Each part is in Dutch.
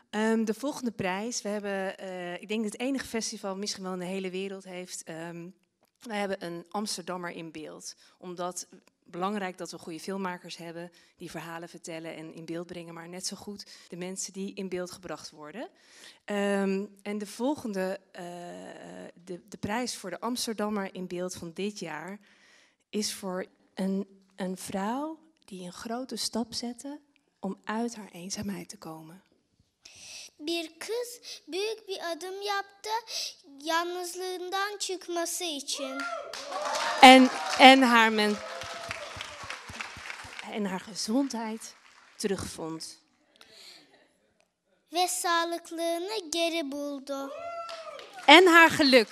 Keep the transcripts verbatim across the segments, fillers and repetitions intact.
Um, de volgende prijs. We hebben, uh, ik denk het enige festival misschien wel in de hele wereld heeft. Um, we hebben een Amsterdammer in beeld. Omdat belangrijk dat we goede filmmakers hebben die verhalen vertellen en in beeld brengen, maar net zo goed de mensen die in beeld gebracht worden. Um, en de volgende, uh, de, de prijs voor de Amsterdammer in beeld van dit jaar is voor een, een vrouw die een grote stap zette om uit haar eenzaamheid te komen. Bir kız büyük bir adım yaptı yalnızlığından çıkması için. En, en, haar men, en haar gezondheid terugvond. Ve sağlıklığını geri buldu. En haar geluk.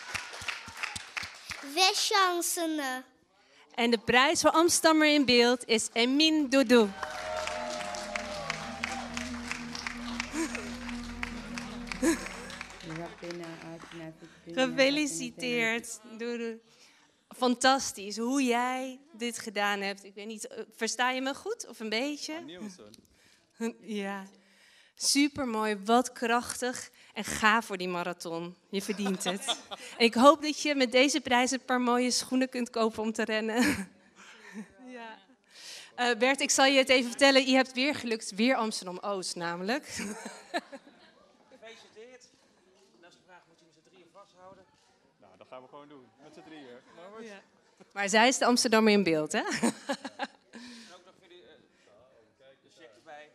Ve şansını. En de prijs voor Amsterdammer in beeld is Emin Doudou. Gefeliciteerd. Fantastisch hoe jij dit gedaan hebt. Ik weet niet, versta je me goed of een beetje? Ja, supermooi, wat krachtig en ga voor die marathon. Je verdient het. En ik hoop dat je met deze prijs een paar mooie schoenen kunt kopen om te rennen. Ja. Uh, Bert, ik zal je het even vertellen. Je hebt weer gelukt, weer Amsterdam-Oost namelijk. Dat gaan we gewoon doen, met z'n drieën. Maar, ja. Maar zij is de Amsterdammer in beeld, hè? En ook nog voor die, uh, kijk, de check erbij.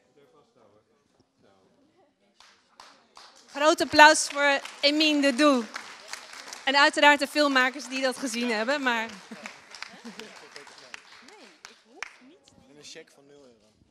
Groot applaus voor Emin Doudou. En uiteraard de filmmakers die dat gezien hebben, maar... Nee, ik hoef niet. En een check van nul euro.